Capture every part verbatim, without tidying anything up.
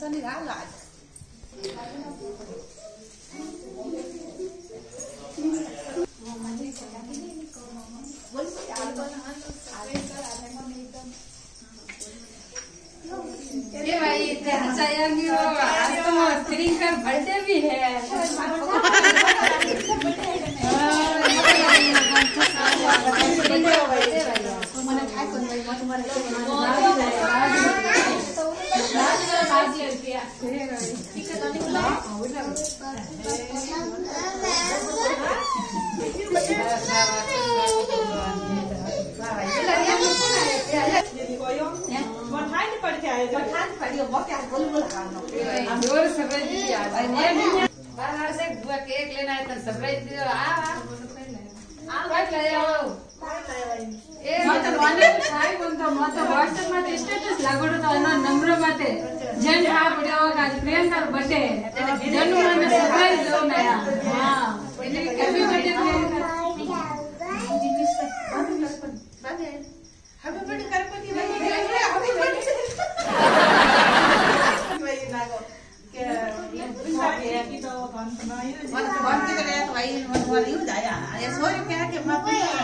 Sunny đã lại. ये भाई sayang nih आज तो स्क्रीन का बर्थडे भी है। बाहर से बुआ केक लेना है तो सरप्राइज दे आ आ आ बात ले आओ ए मत वाले काय कोणता मत व्हाट्सएप मध्ये स्टेटस लागोडो तो ना नंबर माते जन हा वीडियो का प्रियंका बर्थडे जन ने सरप्राइज दो नया हां happy birthday Priyanka happy birthday करपति भाई हैप्पी बर्थडे भाई नागो के की तो मन मन के ले तो भाई मन वाली हो जाया ये सोरे क्या के मैं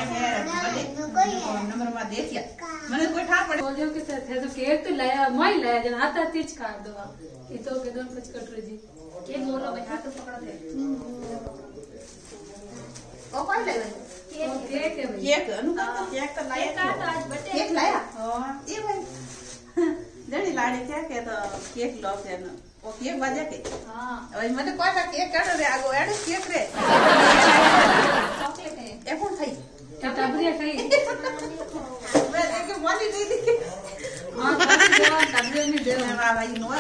नंबर में देखिए मैंने कोई ठा पड़े बोलियो के साथ है तो केक तो लाया मैं लाया जन आता तीज काट दो ये तो के दोन कुछ कट रही जी केक बोलो भाई हाथ तो पकड़ो दे ओ कौन ले केक केक है भाई केक अनुका तो केक तो लाया था तो आज बर्थडे केक लाया हां ये भाई जड़ी लाड़े क्या के तो केक लो के न ओ केक बजा के हां भाई मने कोई का केक काट रे आगो एडे केक रे चॉकलेट है ए कौन खाई टबरिया खाई मैं देखे वाली दे दी हां टबरिया में दे वाह भाई नो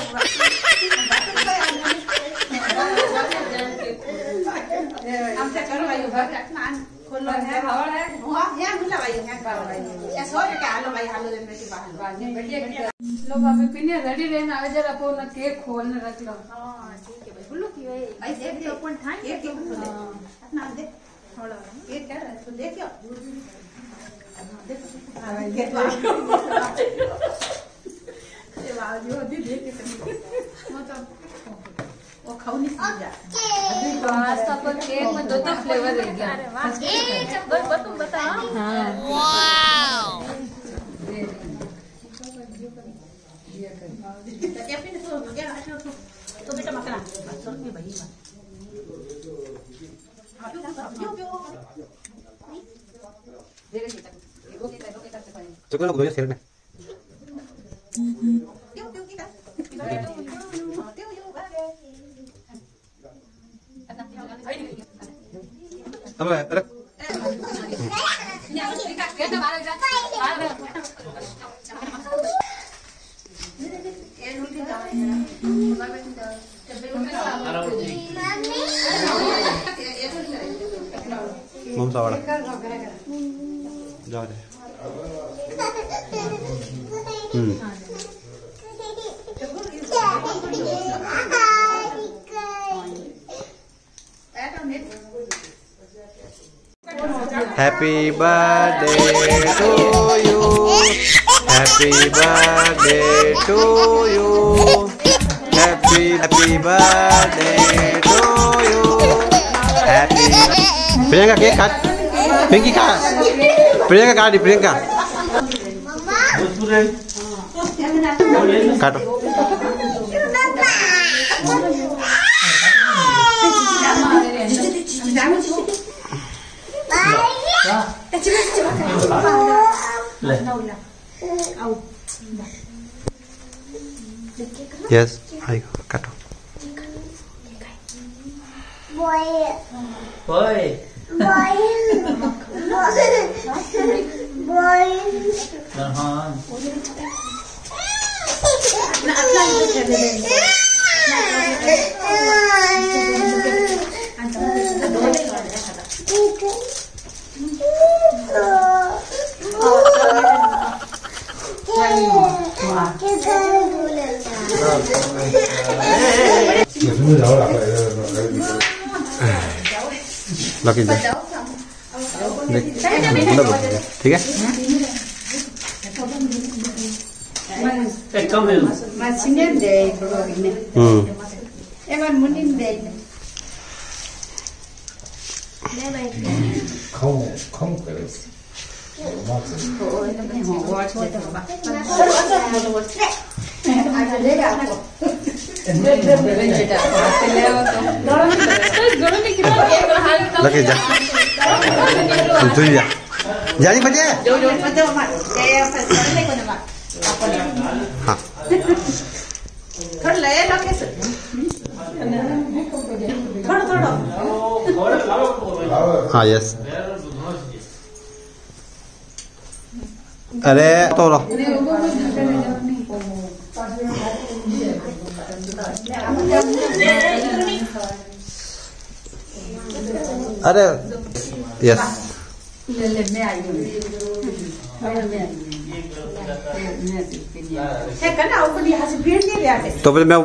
हम से करो भाई घर रखना खोल लो है हवा है हां यहां मिला भाई यहां करो भाई ये सोरे के आलो भाई हालो दिन बेटी बाहर बाद में बढ़िया लोग अभी पीने रेडी रहना आवे जरा अपन केक खोलने रख लो हां ठीक है भाई बोलो की भाई भाई देख दे अपन ठान केक केक खोले अपना दे थोड़ा केक कर तो देखियो हां भाई ये ये वाह जो दी देख के मतलब वो खाऊनी समझा आज तो अपन केक में दो दो फ्लेवर रह गया अरे वाह ए बस बस तुम बताओ हां वाओ तो क्या पिन तो क्या अच्छा तो तो बेटा मकरा चल में भाई मत क्यों क्यों दे दे वो के वो के करते भाई तो कोई लोग दो शेयर में क्यों क्यों की का अब रख मम्सा वाला जा रहे हम्म Happy birthday to you. Happy birthday to you. Happy happy birthday to you. Happy. Priyanka cake cut. Pinky cut. Priyanka cut. Priyanka. Cut. Yes, ayo cut. Boy. Boy. Boy. Boy. Nahan. Lucky जा देख ठीक है। एक कम है मछली दे थोड़ा इन्हें हम्म एक बार मुन्नी दे खाऊं खाऊं करे लगे जा तू जा जानी बजे जो जो बजे मत ये फसले को ना हाँ थोड़ा ले लो कैसे थोड़ा थोड़ा हाँ यस अरे तो रो अरे यस ले ले मैं आई हूँ है करना ऊपर यहाँ से भीड़ नहीं ले आते तो फिर मैं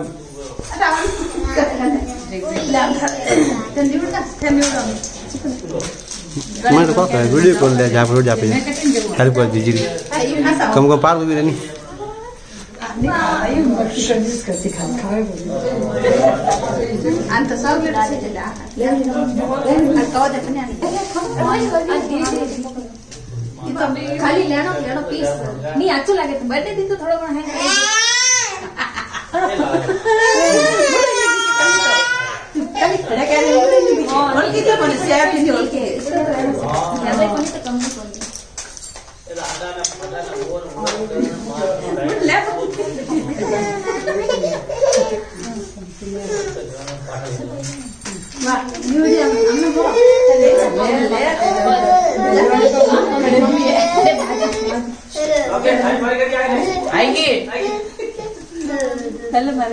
मैं तो कह वीडियो कॉल ले जहाँ पर जहाँ पे हेल्प कर दीजिए कम कम पार भी नहीं अंत सब ले से जा कहो देखने ये तो खाली लेनो लेनो पीस नहीं अच्छो लगे तो बर्थडे दिन तो थोड़ा बड़ा है कभी खड़ा कर ले और कितने बने से आप नहीं होते ज्यादा कोई तो कम कोई ले वाह म्यूजियम हमने वो ले ले ओके टाइम भर करके आएंगे आएंगे पहले मारे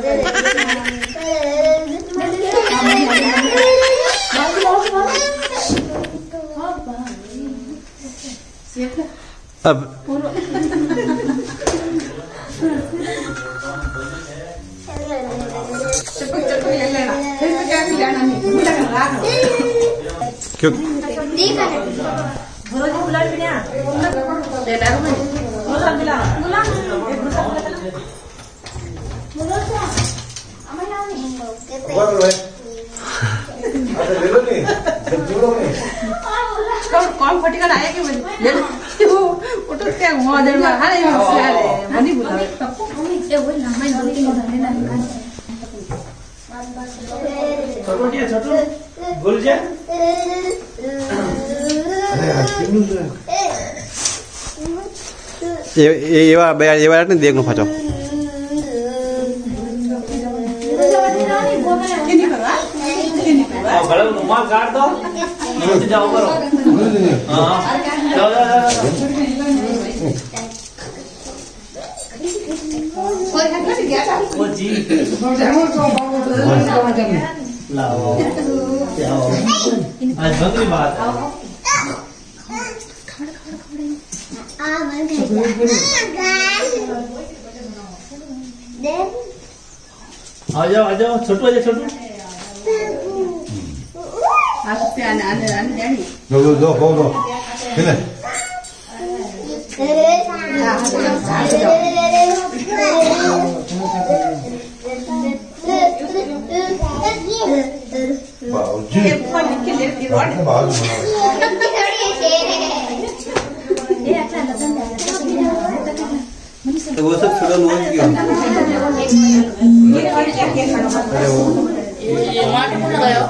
अब क्यों कौन फटिका आया कि वो उठो क्या हुआ दर में हाय मिसाले मनी बुला ये वो लम्बा दो तीन धरने ना निकाल छोटू क्या छोटू भूल जा ये ये बार बेयार ये बार नहीं देख लो फचो किनी करवा किनी करवा और गले में रुमाल काट दो नीचे जाओ करो हाँ जाओ जाओ कोई हट गया था वो जी लाओ जाओ आज बंगली बात आ जाओ आ जाओ छोटू आ जाओ छोटू आप पे आने आने आने जानी दो दो दो दो दो किने बाबूजी ये फोन के ले के रोड बाबू ये अच्छा लगन तो वो सब छोड़ो मोल की ये और क्या क्या खाना अरे वो ये मार को लगायो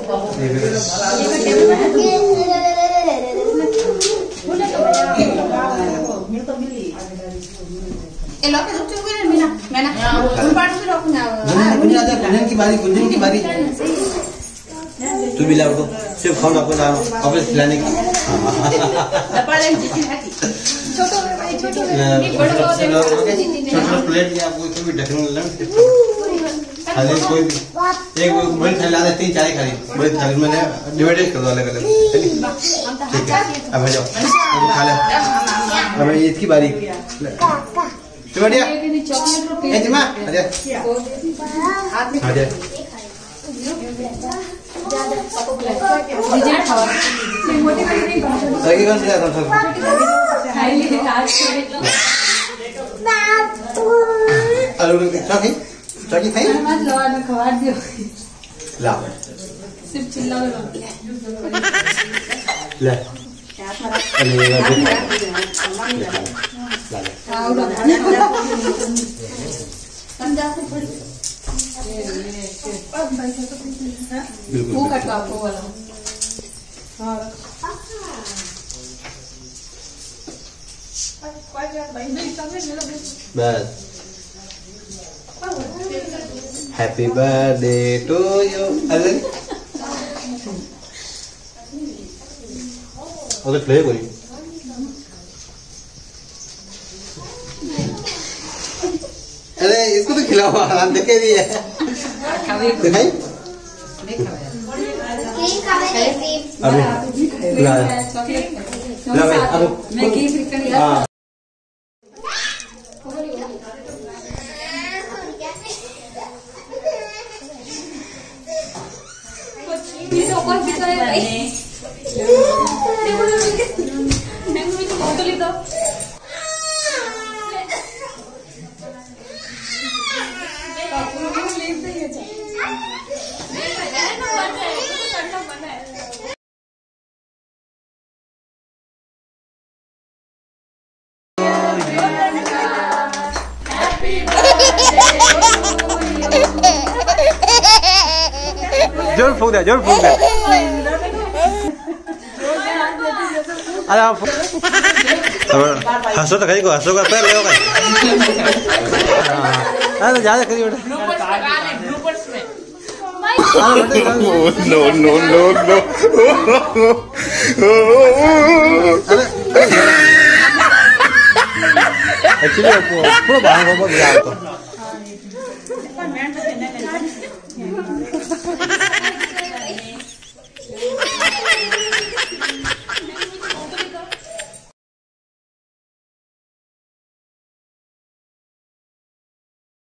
ए लोग तो चुप है मीना मैंने उन पार्ट में रखना गुंजन आजा गुंजन की बारी गुंजन की बारी तू भी लाओ तो सिर्फ खाना आपको ना ऑफिस खिलाने की दपाले जीती है छोटो भाई छोटो छोटा प्लेट में आपको कोई भी ढक्कन लेना खाली कोई भी एक बड़ी थाली ला दे तीन चाय खाली बड़ी थाली में डिवाइड कर दो अलग अलग ठीक है अब आ जाओ खा ले अब इसकी बारी तो बढ़िया ए जिमा आ जा आ जा डीजे खाओ मोटी वाली नहीं लगी कौन सी आता था खाई ली आज अरे चाकी चाकी खाई मत लो और खवा दियो ला सिर्फ चिल्लाओ ले अरे ये आओ लो समझा से थोड़ी बिल्कुल वो कटवा आपको वाला हां बस हैप्पी बर्थडे टू यू अरे ओके प्ले करी अरे इसको तो खिलाओ आराम देखे भी है दिखाई अरे ला ला अरे मैं की फिर कर यार हां Bisa kok bisa ya. Neng itu botol itu. जोर फूक दे जोर फूक दे अरे आप हंसो तो कहीं को हंसो का पैर ले होगा अरे ज्यादा करिए बेटा no no no no actually पूरा बाहर को बहुत याद तो